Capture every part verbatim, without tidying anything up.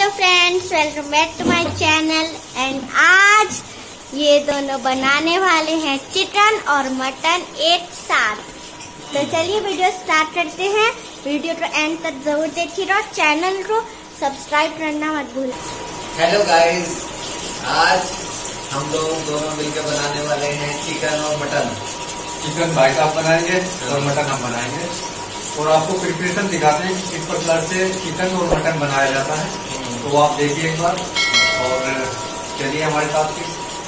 Friends, welcome back to my channel. And आज ये दोनों बनाने वाले हैं चिकन और मटन एक साथ। तो चलिए वीडियो स्टार्ट करते हैं। वीडियो को एंड तक जरूर देखिए और चैनल को सब्सक्राइब करना मत भूलें। हेलो गाइस, आज हम लोग दोनों मिलकर बनाने वाले हैं चिकन और मटन। चिकन भाई साहब बनाएंगे और मटन हम बनाएंगे और आपको प्रिपरेशन दिखाते हैं किस प्रकार से चिकन और मटन बनाया जाता है। तो आप देखिए एक बार और चलिए हमारे साथ।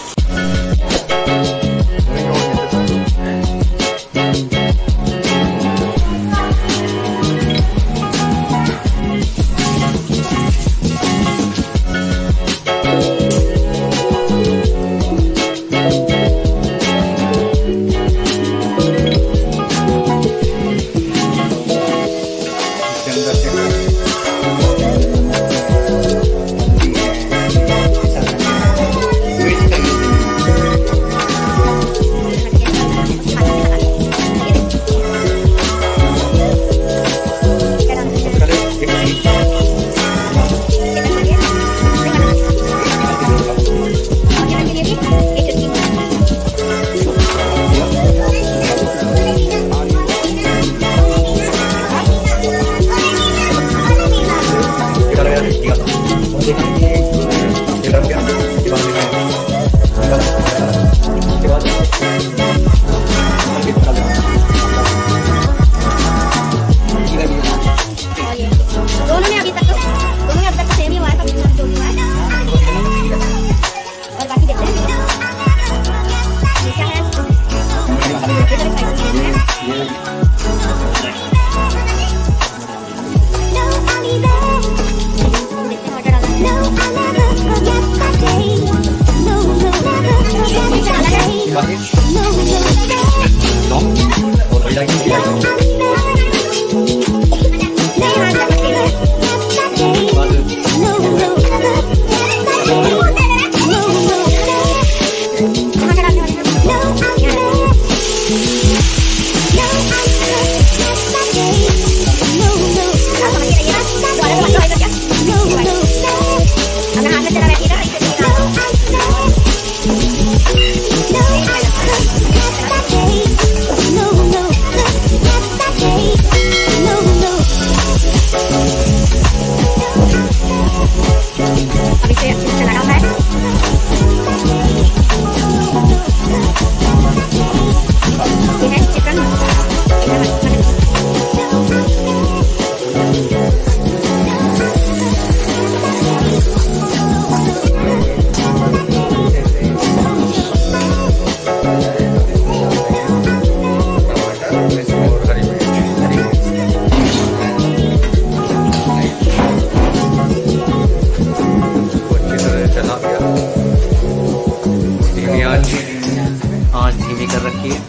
आँच धीमी कर रखी है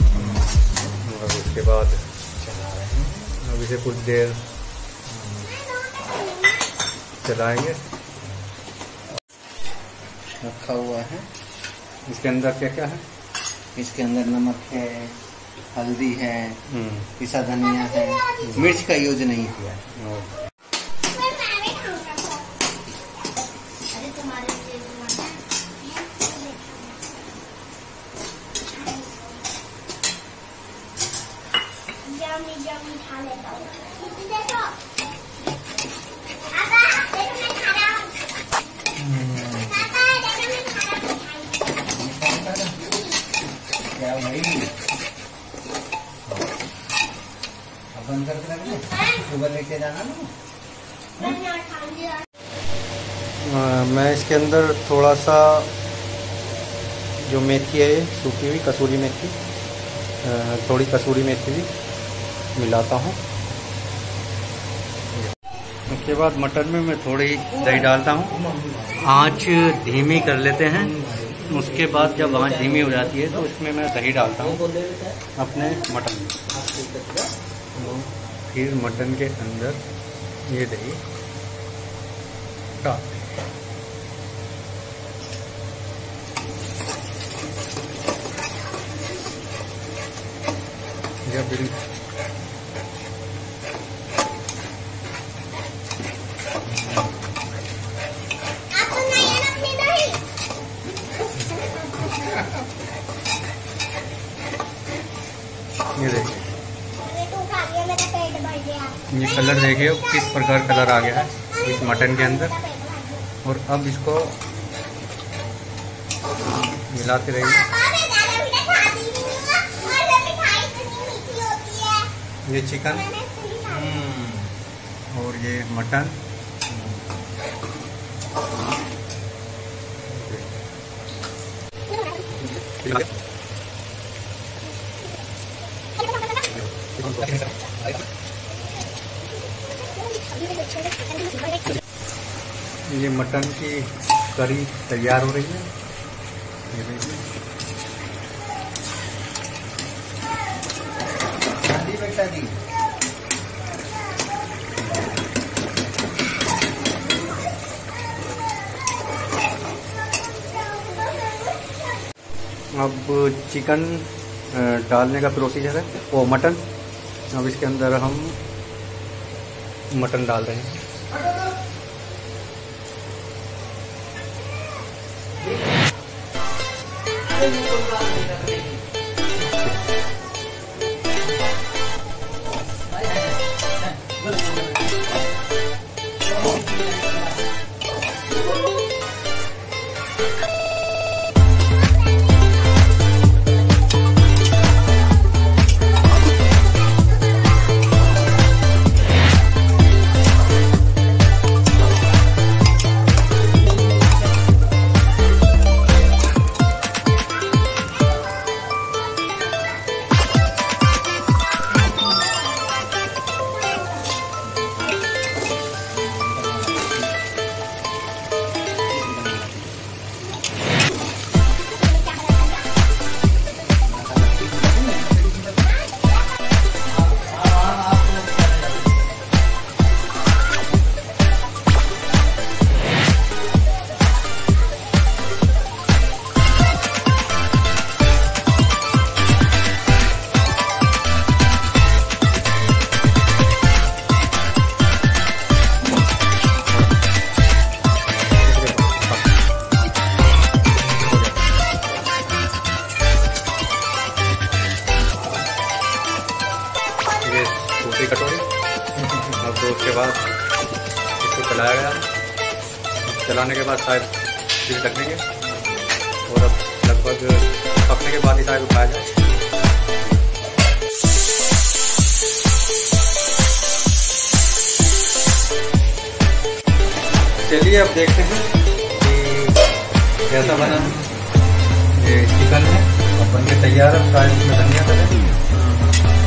और उसके बाद चला रहे हैं। अब इसे कुछ देर चलाएंगे। रखा हुआ है। इसके अंदर क्या क्या है? इसके अंदर नमक है, हल्दी है, पिसा धनिया है, मिर्च का यूज नहीं किया है। बंद करके रख दे, सुबह लेके जाना ना। मैं इसके अंदर थोड़ा सा जो मेथी है सूखी हुई कसूरी मेथी, थोड़ी कसूरी मेथी भी मिलाता हूँ। उसके बाद मटन में मैं थोड़ी दही डालता हूँ। आँच धीमी कर लेते हैं। उसके बाद जब आँच धीमी हो जाती है तो इसमें मैं दही डालता हूँ अपने मटन में। फिर मटन के अंदर ये दही डाल जब कलर देखिए किस प्रकार कलर आ गया है इस मटन के अंदर। और अब इसको मिलाते रहिए। ये चिकन और ये मटन, ये मटन की करी तैयार हो रही है। ये देखिए बेटा दी अब चिकन डालने का प्रोसीजर है, वो मटन। अब इसके अंदर हम मटन डाल रहे हैं। दूसरी कटोरी। अब तो उसके बाद इसको चलाया गया। चलाने के बाद शायद फिर ढक देंगे और अब लगभग पकने के बाद ही शायद उठाया जाए। चलिए अब देखते हैं कि कैसा बना। ये चिकन है, अब बन के तैयार है। शायद इसमें धनिया करें।